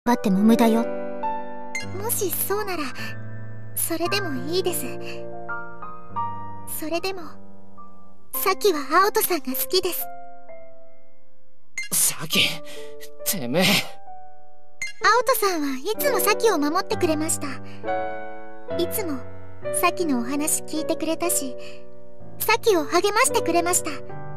張っても無駄よ。 もしそうならそれでもいいです。それでもサキはアオトさんが好きです。 サキ、てめえ。 アオトさんはいつもサキを守ってくれました。いつもサキのお話聞いてくれたし、サキを励ましてくれました。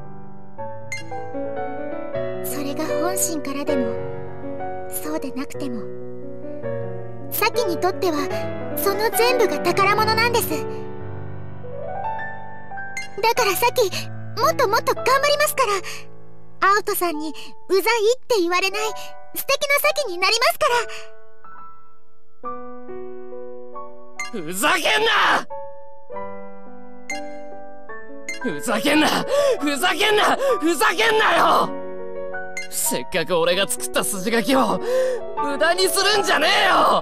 それが本心からでもそうでなくても、サキにとってはその全部が宝物なんです。だからサキ、もっともっと頑張りますから。アオトさんにうざいって言われない素敵なサキになりますから。 ふざけんな！ふざけんな！ふざけんな！ふざけんなよ！せっかく俺が作った筋書きを無駄にするんじゃねえよ！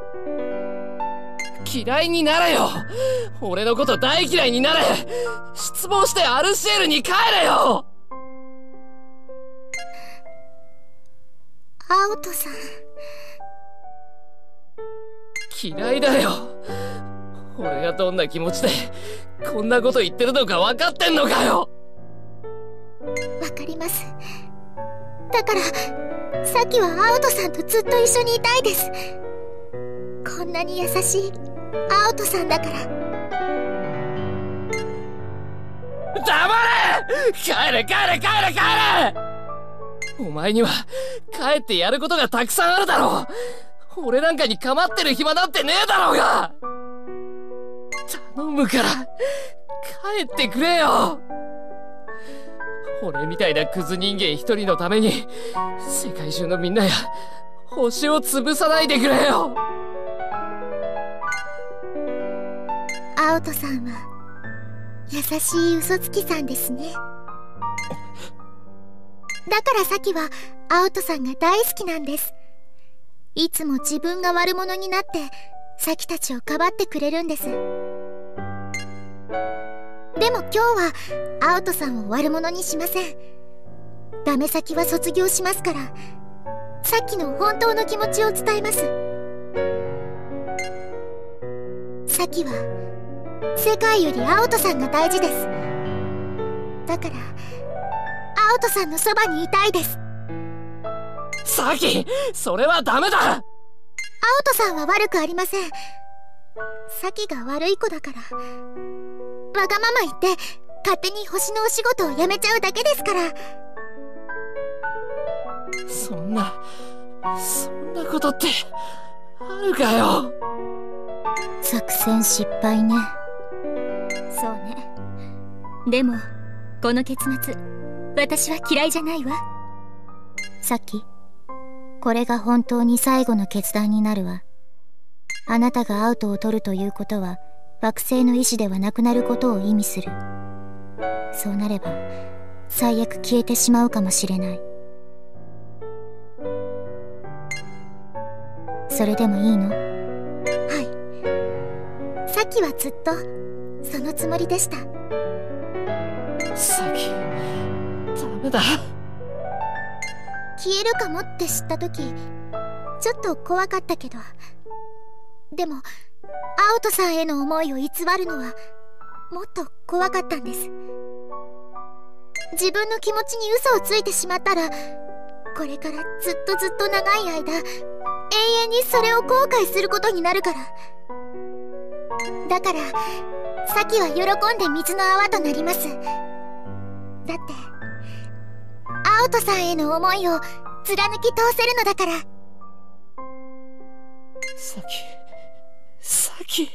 嫌いになれよ！俺のこと大嫌いになれ！失望してアルシエルに帰れよ！ アオトさん。 嫌いだよ。俺がどんな気持ちでこんなこと言ってるのか分かってんのかよ。 わかります。だからサキはアオトさんとずっと一緒にいたいです。こんなに優しいアオトさんだから。 黙れ！帰れ帰れ帰れ帰れ！お前には帰ってやることがたくさんあるだろう。俺なんかに構ってる暇なんてねえだろうが。頼むから帰ってくれよ。俺みたいなクズ人間一人のために世界中のみんなや星を潰さないでくれよ。 アオトさんは優しい嘘つきさんですね。だからサキはアオトさんが大好きなんです。いつも自分が悪者になってサキたちをかばってくれるんです。でも今日はアオトさんを悪者にしません。ダメサキは卒業しますから、サキの本当の気持ちを伝えます。サキは世界よりアオトさんが大事です。だからアオトさんのそばにいたいです。 サキ、それはダメだ。 アオトさんは悪くありません。サキが悪い子だからわがまま言って勝手に星のお仕事を辞めちゃうだけですから。 そんなことってあるかよ。 作戦失敗ね。そうね。でもこの結末私は嫌いじゃないわ。サキ、これが本当に最後の決断になるわ。あなたがアウトを取るということは惑星の意志ではなくなることを意味する。そうなれば最悪消えてしまうかもしれない。それでもいいの？ はい。サキはずっとそのつもりでした。 サキ、ダメだ。 消えるかもって知った時ちょっと怖かったけど、でもアオトさんへの思いを偽るのはもっと怖かったんです。自分の気持ちに嘘をついてしまったら、これからずっとずっと長い間永遠にそれを後悔することになるから。だからサキは喜んで水の泡となります。だってアオトさんへの思いを貫き通せるのだから。 サキ、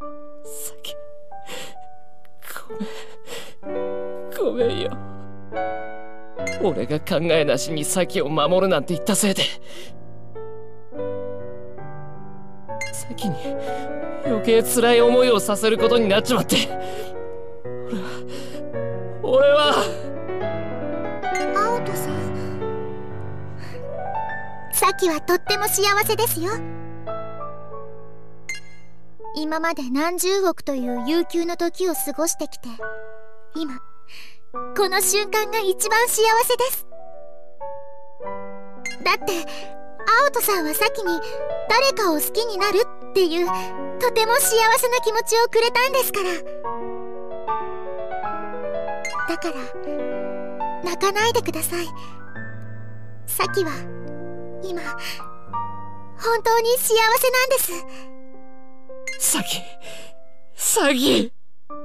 ごめんよ。俺が考えなしにサキを守るなんて言ったせいでサキに余計辛い思いをさせることになっちまって、俺はアオトさん、サキはとっても幸せですよ。今まで何十億という悠久の時を過ごしてきて、今この瞬間が一番幸せです。だって青戸さんは先に誰かを好きになるっていうとても幸せな気持ちをくれたんですから。だから泣かないでください。サキは今本当に幸せなんです。 サキい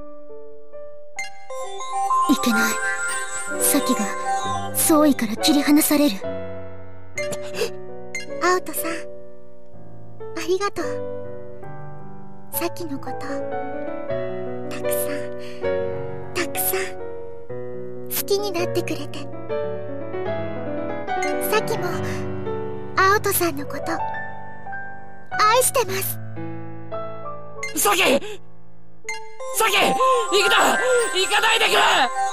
けない。サキが総意から切り離される。青戸さん、ありがとう。サキのことたくさん好きになってくれて。サキも青戸さんのこと愛してます。 サキ行くな！行かないでくれ！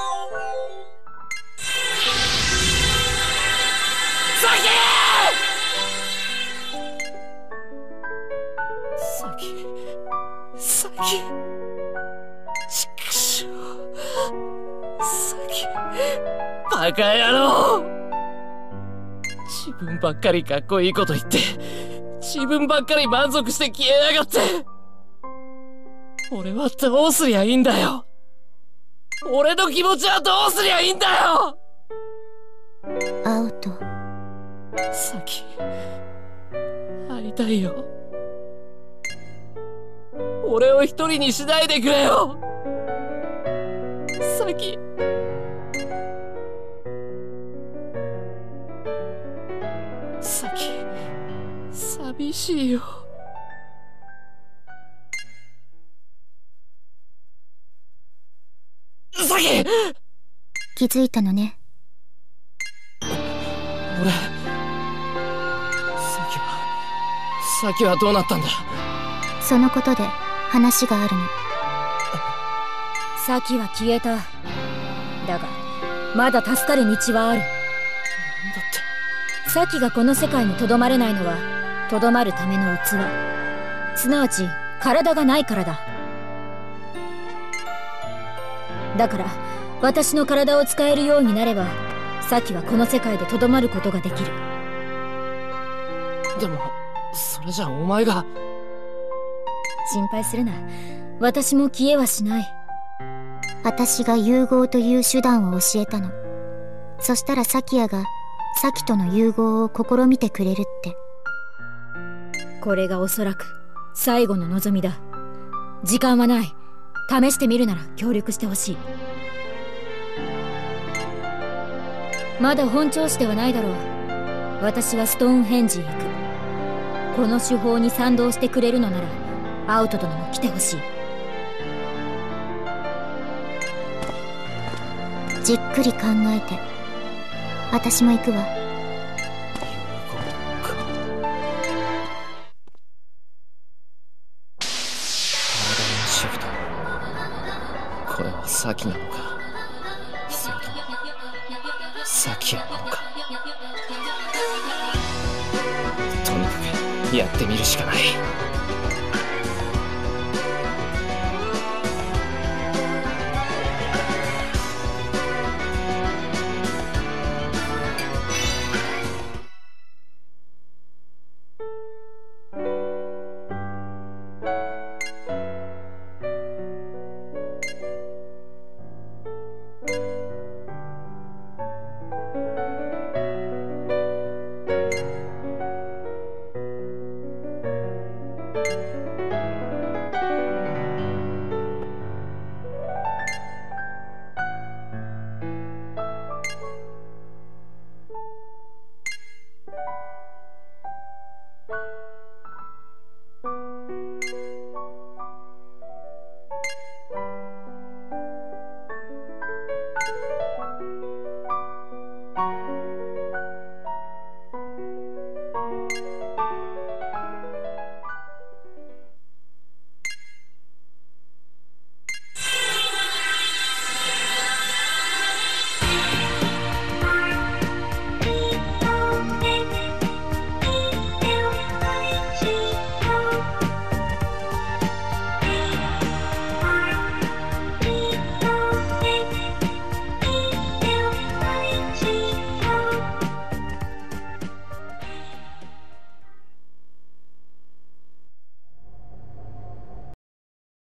サキちくしょう。サキバカ野郎！自分ばっかりかっこいいこと言って自分ばっかり満足して消えやがって。俺はどうすりゃいいんだよ。俺の気持ちはどうすりゃいいんだよ。 青戸、 サキ会いたいよ。俺を一人にしないでくれよ。サキ寂しいよ。サキ！ 気づいたのね。 俺サキはどうなったんだ？ そのことで話があるの。 サキは消えた。だがまだ助かる道はある。 なんだって。 サキがこの世界にとどまれないのはとどまるための器、すなわち体がないからだ。だから私の体を使えるようになればサキはこの世界でとどまることができる。 でもそれじゃお前が。 心配するな。私も消えはしない。 私が融合という手段を教えたの。そしたらサキヤがサキとの融合を試みてくれるって。 これがおそらく最後の望みだ。時間はない。試してみるなら協力してほしい。まだ本調子ではないだろう。私はストーンヘンジへ行く。この手法に賛同してくれるのならアウト殿も来てほしい。 じっくり考えて。私も行くわ。 シフト。これはサキなのか、それともサキヤなのか。とにかくやってみるしかない。